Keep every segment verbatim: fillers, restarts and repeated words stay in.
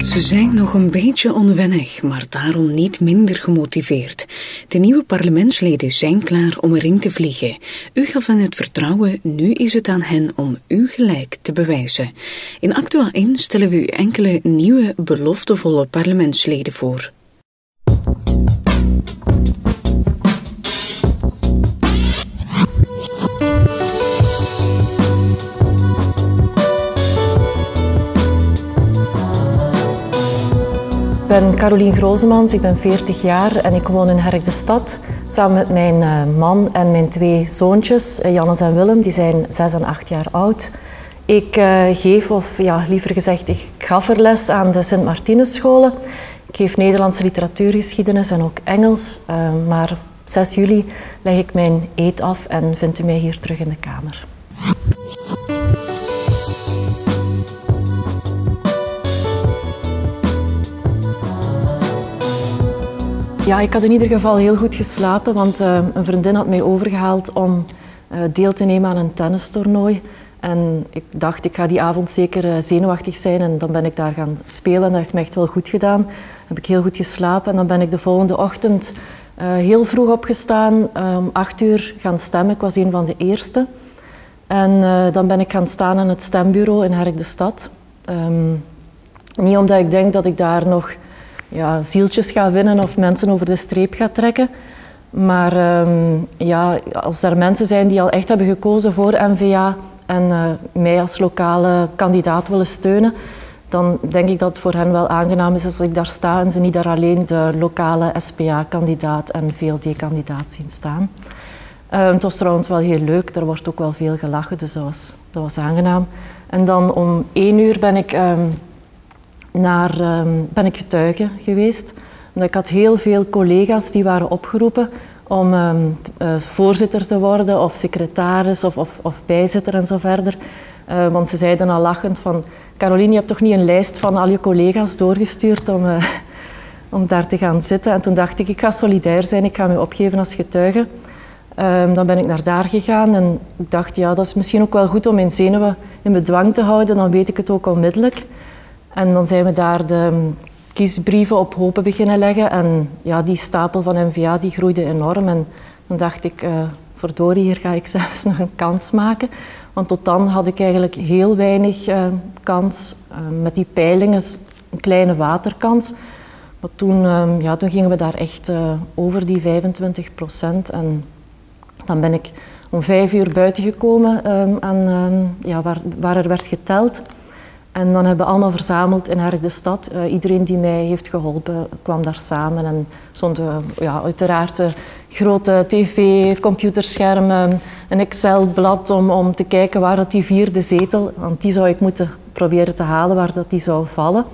Ze zijn nog een beetje onwennig, maar daarom niet minder gemotiveerd. De nieuwe parlementsleden zijn klaar om erin te vliegen. U gaf hen het vertrouwen, nu is het aan hen om u gelijk te bewijzen. In Actua één stellen we u enkele nieuwe, beloftevolle parlementsleden voor. Ik ben Carolien Grozemans, ik ben veertig jaar en ik woon in Herk-de-Stad samen met mijn uh, man en mijn twee zoontjes, uh, Jannes en Willem, die zijn zes en acht jaar oud. Ik uh, geef, of ja, liever gezegd, ik gaf er les aan de Sint-Martinusscholen. Ik geef Nederlandse literatuurgeschiedenis en ook Engels, uh, maar op zes juli leg ik mijn eed af en vindt u mij hier terug in de Kamer. Ja, ik had in ieder geval heel goed geslapen, want uh, een vriendin had mij overgehaald om uh, deel te nemen aan een tennistoernooi. En ik dacht, ik ga die avond zeker uh, zenuwachtig zijn en dan ben ik daar gaan spelen. En dat heeft me echt wel goed gedaan. Heb ik heel goed geslapen en dan ben ik de volgende ochtend uh, heel vroeg opgestaan, uh, om acht uur gaan stemmen. Ik was een van de eerste. En uh, dan ben ik gaan staan aan het stembureau in Herk-de-Stad. Um, niet omdat ik denk dat ik daar nog ja, zieltjes ga winnen of mensen over de streep ga trekken. Maar um, ja, als er mensen zijn die al echt hebben gekozen voor N V A en uh, mij als lokale kandidaat willen steunen, dan denk ik dat het voor hen wel aangenaam is als ik daar sta en ze niet daar alleen de lokale S P A-kandidaat en V L D-kandidaat zien staan. Uh, het was trouwens wel heel leuk, er wordt ook wel veel gelachen, dus dat was, dat was aangenaam. En dan om één uur ben ik... Um, Naar, um, ben ik getuige geweest. Omdat ik had heel veel collega's die waren opgeroepen om um, uh, voorzitter te worden of secretaris of, of, of bijzitter en zo verder. Uh, want ze zeiden al lachend van, Carolien, je hebt toch niet een lijst van al je collega's doorgestuurd om, uh, om daar te gaan zitten. En toen dacht ik, ik ga solidair zijn, ik ga me opgeven als getuige. Um, dan ben ik naar daar gegaan en ik dacht, ja, dat is misschien ook wel goed om mijn zenuwen in bedwang te houden, dan weet ik het ook onmiddellijk. En dan zijn we daar de kiesbrieven op hopen beginnen leggen. En ja, die stapel van N V A die groeide enorm. En dan dacht ik, uh, verdorie, hier ga ik zelfs nog een kans maken. Want tot dan had ik eigenlijk heel weinig uh, kans. Uh, met die peilingen een kleine waterkans. Maar toen, uh, ja, toen gingen we daar echt uh, over die vijfentwintig procent. En dan ben ik om vijf uur buiten gekomen uh, aan, uh, ja, waar, waar er werd geteld. En dan hebben we allemaal verzameld in Herk-de-Stad. Uh, iedereen die mij heeft geholpen kwam daar samen. En stond uh, ja, uiteraard uh, grote tv, computerschermen, een Excel-blad om, om te kijken waar dat die vierde zetel, want die zou ik moeten proberen te halen, waar dat die zou vallen.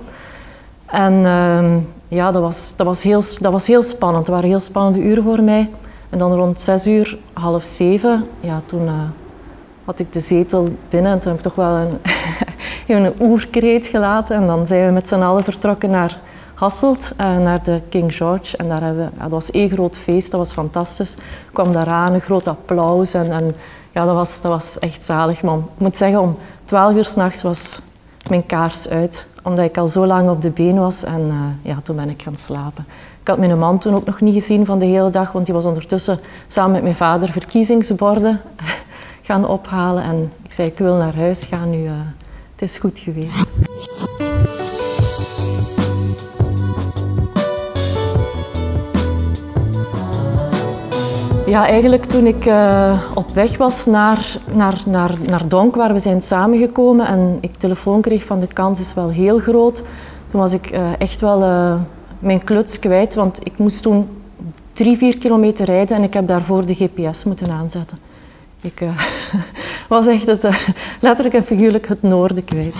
En uh, ja, dat was, dat, was heel, dat was heel spannend. Het waren heel spannende uren voor mij. En dan rond zes uur, half zeven, ja, toen uh, had ik de zetel binnen. En toen heb ik toch wel een... een oerkreet gelaten en dan zijn we met z'n allen vertrokken naar Hasselt, uh, naar de King George. En daar hebben we, ja, dat was één groot feest, dat was fantastisch. Ik kwam daaraan, een groot applaus en, en ja, dat was, dat was echt zalig. Maar ik moet zeggen, om twaalf uur 's nachts was mijn kaars uit, omdat ik al zo lang op de been was en uh, ja, toen ben ik gaan slapen. Ik had mijn man toen ook nog niet gezien van de hele dag, want die was ondertussen samen met mijn vader verkiezingsborden gaan ophalen. En ik zei, ik wil naar huis gaan nu. Uh, Het is goed geweest. Ja, eigenlijk toen ik uh, op weg was naar, naar, naar, naar Donk, waar we zijn samengekomen en ik telefoon kreeg van de kans is wel heel groot. Toen was ik uh, echt wel uh, mijn kluts kwijt, want ik moest toen drie, vier kilometer rijden en ik heb daarvoor de G P S moeten aanzetten. Ik uh, was echt het, uh, letterlijk en figuurlijk het noorden kwijt.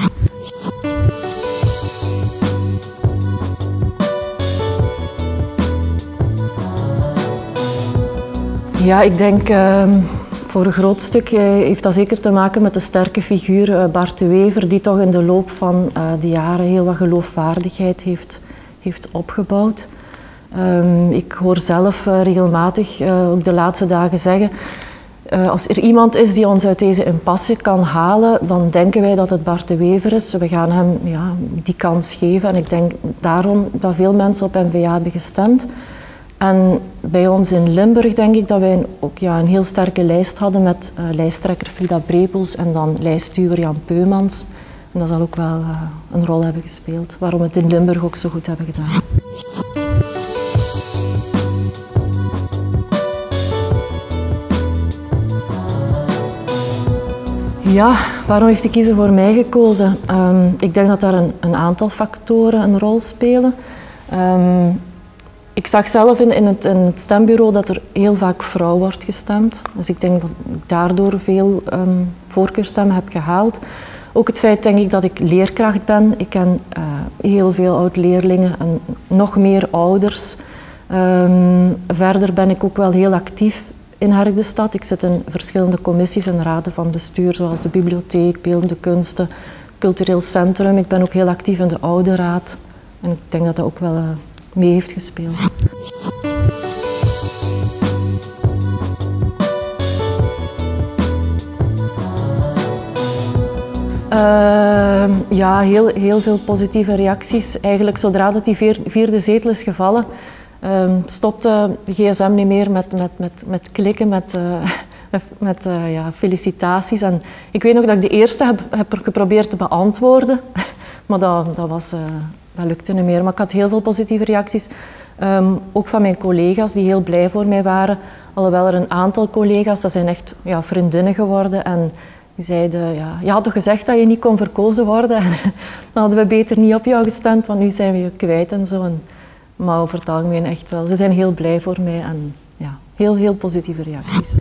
Ja, ik denk uh, voor een groot stuk uh, heeft dat zeker te maken met de sterke figuur uh, Bart de Wever, die toch in de loop van uh, de jaren heel wat geloofwaardigheid heeft, heeft opgebouwd. Um, ik hoor zelf uh, regelmatig, uh, ook de laatste dagen zeggen, Uh, als er iemand is die ons uit deze impasse kan halen, dan denken wij dat het Bart de Wever is. We gaan hem ja, die kans geven en ik denk daarom dat veel mensen op N V A hebben gestemd. En bij ons in Limburg denk ik dat wij een, ook ja, een heel sterke lijst hadden met uh, lijsttrekker Frida Brepels en dan lijstduwer Jan Peumans. En dat zal ook wel uh, een rol hebben gespeeld, waarom we het in Limburg ook zo goed hebben gedaan. Ja, waarom heeft de kiezer voor mij gekozen? Um, ik denk dat daar een, een aantal factoren een rol spelen. Um, ik zag zelf in, in, het, in het stembureau dat er heel vaak vrouw wordt gestemd. Dus ik denk dat ik daardoor veel um, voorkeurstemmen heb gehaald. Ook het feit denk ik dat ik leerkracht ben. Ik ken uh, heel veel oud-leerlingen en nog meer ouders. Um, verder ben ik ook wel heel actief in Herk-de-Stad. Ik zit in verschillende commissies en raden van bestuur, zoals de bibliotheek, beeldende kunsten, cultureel centrum. Ik ben ook heel actief in de ouderraad. En ik denk dat dat ook wel uh, mee heeft gespeeld. Uh, ja, heel, heel veel positieve reacties. Eigenlijk zodra dat die vierde zetel is gevallen, Um, stopte de gsm niet meer met, met, met, met klikken, met, uh, met, met uh, ja, felicitaties. En ik weet nog dat ik de eerste heb, heb geprobeerd te beantwoorden, maar dat, dat, was, uh, dat lukte niet meer. Maar ik had heel veel positieve reacties, um, ook van mijn collega's die heel blij voor mij waren. Alhoewel er een aantal collega's, dat zijn echt ja, vriendinnen geworden en die zeiden, ja, je had toch gezegd dat je niet kon verkozen worden en dan hadden we beter niet op jou gestemd, want nu zijn we je kwijt en zo. En, maar over het algemeen echt wel. Ze zijn heel blij voor mij en ja, heel, heel positieve reacties.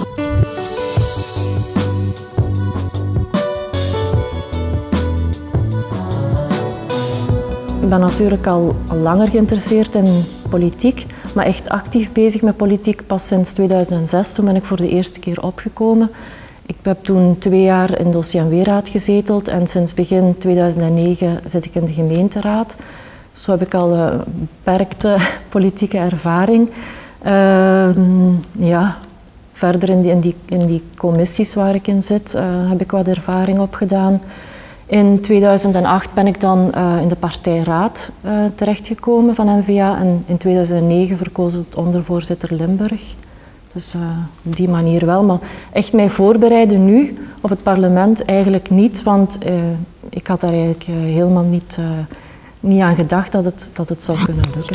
Ik ben natuurlijk al, al langer geïnteresseerd in politiek, maar echt actief bezig met politiek pas sinds tweeduizend zes. Toen ben ik voor de eerste keer opgekomen. Ik heb toen twee jaar in de O C M W-raad gezeteld en sinds begin tweeduizend negen zit ik in de gemeenteraad. Zo heb ik al een beperkte politieke ervaring. Uh, ja, verder in die, in, die, in die commissies waar ik in zit, uh, heb ik wat ervaring opgedaan. In tweeduizend acht ben ik dan uh, in de partijraad uh, terechtgekomen van N V A en in tweeduizend negen verkozen tot ondervoorzitter Limburg. Dus uh, op die manier wel. Maar echt mij voorbereiden nu op het parlement eigenlijk niet, want uh, ik had daar eigenlijk uh, helemaal niet... Uh, niet aan gedacht dat het, dat het zou kunnen lukken.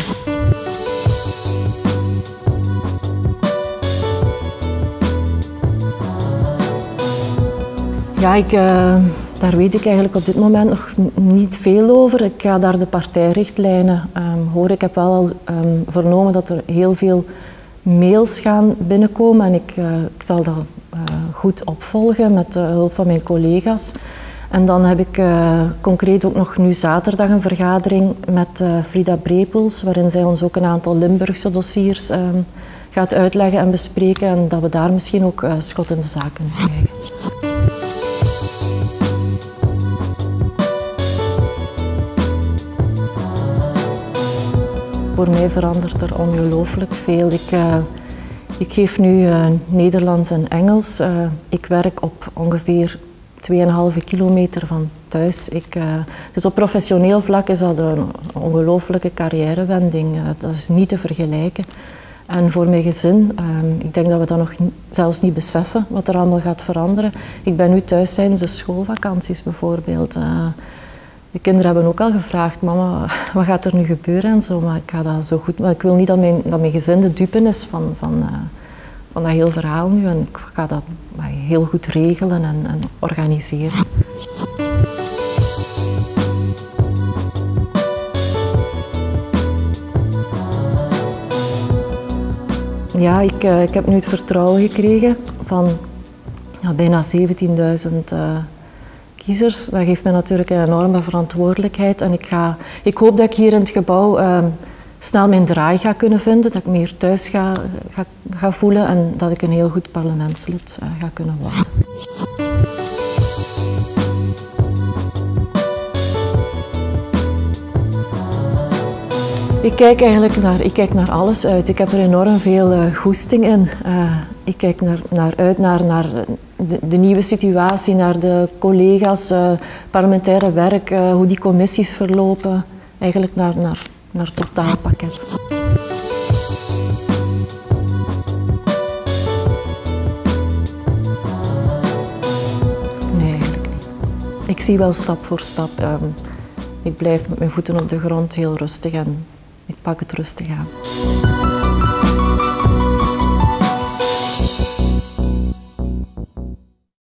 Ja, ik, uh, daar weet ik eigenlijk op dit moment nog niet veel over. Ik ga daar de partijrichtlijnen um, horen. Ik heb wel al um, vernomen dat er heel veel mails gaan binnenkomen en ik, uh, ik zal dat uh, goed opvolgen met de hulp van mijn collega's. En dan heb ik uh, concreet ook nog nu zaterdag een vergadering met uh, Frida Brepels, waarin zij ons ook een aantal Limburgse dossiers uh, gaat uitleggen en bespreken en dat we daar misschien ook uh, schot in de zaak kunnen krijgen. Voor mij verandert er ongelooflijk veel. Ik, uh, ik geef nu uh, Nederlands en Engels. Uh, ik werk op ongeveer twee komma vijf kilometer van thuis. Ik, uh, dus op professioneel vlak is dat een ongelooflijke carrièrewending. Uh, dat is niet te vergelijken. En voor mijn gezin, uh, ik denk dat we dat nog zelfs niet beseffen wat er allemaal gaat veranderen. Ik ben nu thuis tijdens de schoolvakanties bijvoorbeeld. Uh, de kinderen hebben ook al gevraagd, mama, wat gaat er nu gebeuren en zo. Maar ik ga dat zo goed. Maar ik wil niet dat mijn, dat mijn gezin de dupe is van, van, uh, van dat heel verhaal nu. En ik ga dat heel goed regelen en, en organiseren. Ja, ik, uh, ik heb nu het vertrouwen gekregen van ja, bijna zeventienduizend uh, kiezers. Dat geeft mij natuurlijk een enorme verantwoordelijkheid. En ik, ga, ik hoop dat ik hier in het gebouw uh, snel mijn draai ga kunnen vinden, dat ik me hier thuis ga, ga, ga voelen en dat ik een heel goed parlementslid uh, ga kunnen worden. Ik kijk eigenlijk naar, ik kijk naar alles uit. Ik heb er enorm veel uh, goesting in. Uh, Ik kijk naar, naar uit naar, naar de, de nieuwe situatie, naar de collega's, uh, parlementaire werk, uh, hoe die commissies verlopen. Eigenlijk naar, naar, naar het totaalpakket. Nee, eigenlijk niet. Ik zie wel stap voor stap. Um, ik blijf met mijn voeten op de grond heel rustig en ik pak het rustig aan.